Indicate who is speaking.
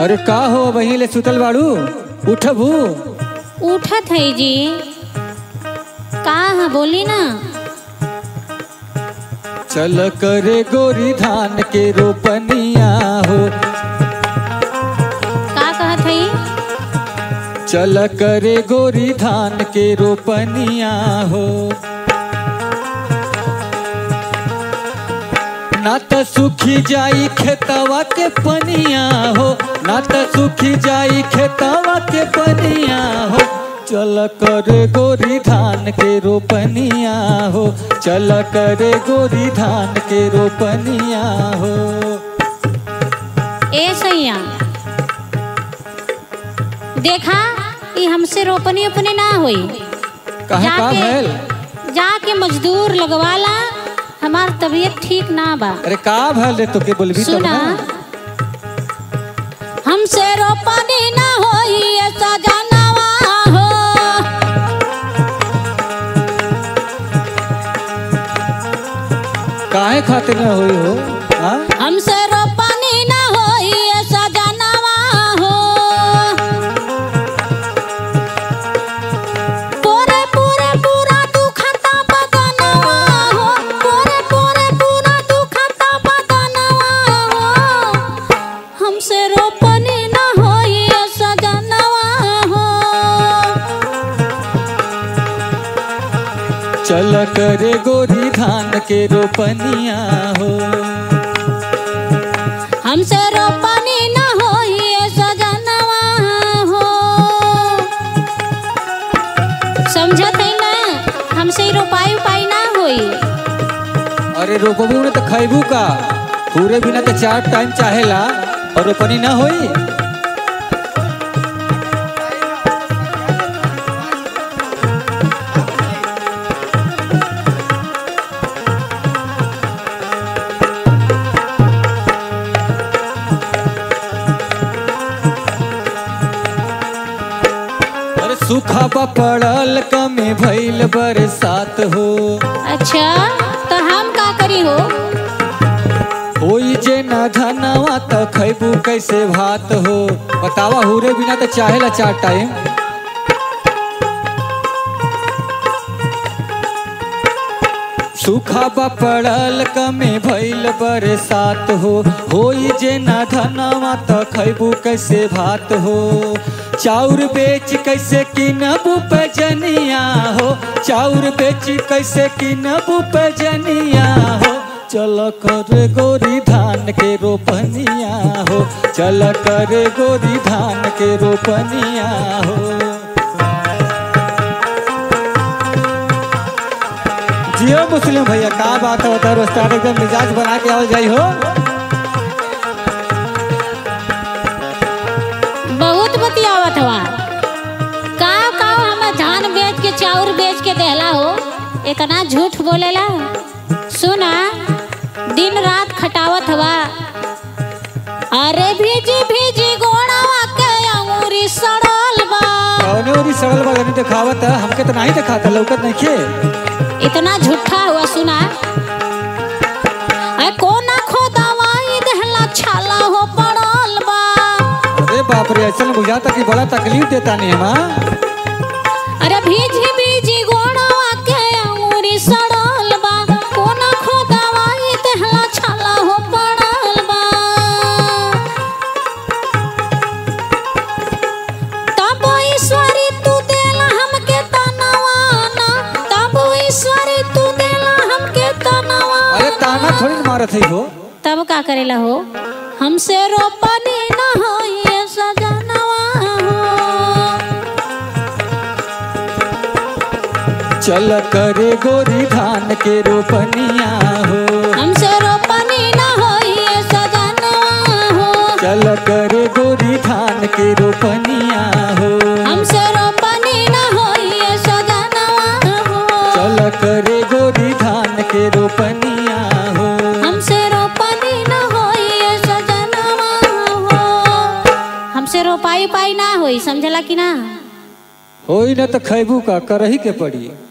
Speaker 1: अरे का हो वहीं ले सुतल बाड़ू उठबू।
Speaker 2: उठत है जी का है बोली ना।
Speaker 1: चल करे गोरी धान के रोपनिया हो।
Speaker 2: का कहत है?
Speaker 1: चल करे गोरी धान के रोपनिया हो। ना त सूखी जाई खेतवा के पनिया हो, ना त सूखी जाई खेतवा के पनिया हो। चल करे गोरी धान के रोपनिया हो, चल करे गोरी धान के रोपनिया हो।
Speaker 2: ए सैया देखा ये हमसे रोपनी उपनी ना हुई।
Speaker 1: काहे का भइल?
Speaker 2: जाके मजदूर लगवाला, हमार तबीयत ठीक ना बा।
Speaker 1: अरे का भइल रे तो के बोलबी तब
Speaker 2: सुना हमसे रोपनी ना होई ऐसा जानवा हो।
Speaker 1: काहे खातिर ना होई हो? हां
Speaker 2: हमसे रोपनी ना होई ऐसा जानवा हो। पूरे पूरे पूरा दुखता बदनवा हो, पूरे पूरे पूरा दुखता बदनवा हो। हमसे रोपनी ना होई ऐसा जानवा हो।
Speaker 1: चल करे गोरी धान के रोपनिया हो।
Speaker 2: हमसे रोपनी ना होई ऐसा जानवा हो। समझत है ना? हमसे रोपाई उपाई ना होई।
Speaker 1: अरे रोपबू ने तो खैबू का, पूरे बिना तो 4 टाइम चाहेला और रोपनी ना होई। सूखा बा पड़ल कमे भइल बरसात हो।
Speaker 2: अच्छा तो हम का करी हो?
Speaker 1: होई जे ना धनवा त खैबू कैसे भात हो। बतावा हुरे बिना तो चाहेला 4 टाइम। सूखा बा पड़ल कमे भइल बरसात हो। होई जे ना धनवा त खैबू कैसे भात हो। चाउर बेच कैसे किनबू पैजनिया हो, चाउर बेच कैसे किनबू पैजनिया हो। चल कर गोरी धान के रोपनिया हो, चल कर गोरी धान के रोपनिया हो। जियो मुस्लिम भैया का बात है रोस्ता एकदम मिजाज बना के आओ जाई हो।
Speaker 2: बहुत बतियावत हुआ का हम धान बेच के चाउर बेच के देला हो। इतना झूठ बोलेला। सुना दिन रात खटावत हुआ। अरे भीजी भीजी गोड़वा के अंगूरी सड़ल बा।
Speaker 1: कौने ओरी सड़ल बा नहीं दिखावत है हमके तो नहीं दिखाता लौकत नहीं खे।
Speaker 2: इतना झूठा हुआ। सुना कोना खोदवाई देहला छाला हो पड़ल बा।
Speaker 1: अरे बाप रे ऐसा बुझाता कि बड़ा तकलीफ देता नहीं है।
Speaker 2: अरे भीजी भीजी गोड़वा के अंगूरी सड़ल बा। कोना खोदवाई देहला छाला हो पड़ल बा। तब ईश्वरी तू देला हमके तनवा ना, तब ईश्वरी तू देला हमके तनवा।
Speaker 1: अरे ताना थोड़ी मारत है हो।
Speaker 2: तब का करेला हो? हमसे रोपनी ना होई ऐसा जानवा हो।
Speaker 1: चल करे गोरी धान के रोपनिया हो।
Speaker 2: हमसे रोपनी ना होई ऐसा जानवा हो।
Speaker 1: चल करे गोरी धान के रोपनिया हो।
Speaker 2: हमसे रोपनी ना होई ऐसा जानवा हो।
Speaker 1: चल करे गोरी धान के रोपनिया हो।
Speaker 2: हमसे रोपनी ना होई ऐसा जानवा हो। हमसे रोपाई पाई ना होई, समझला कि ना?
Speaker 1: होई ना तो खैबू का करही के पड़ी।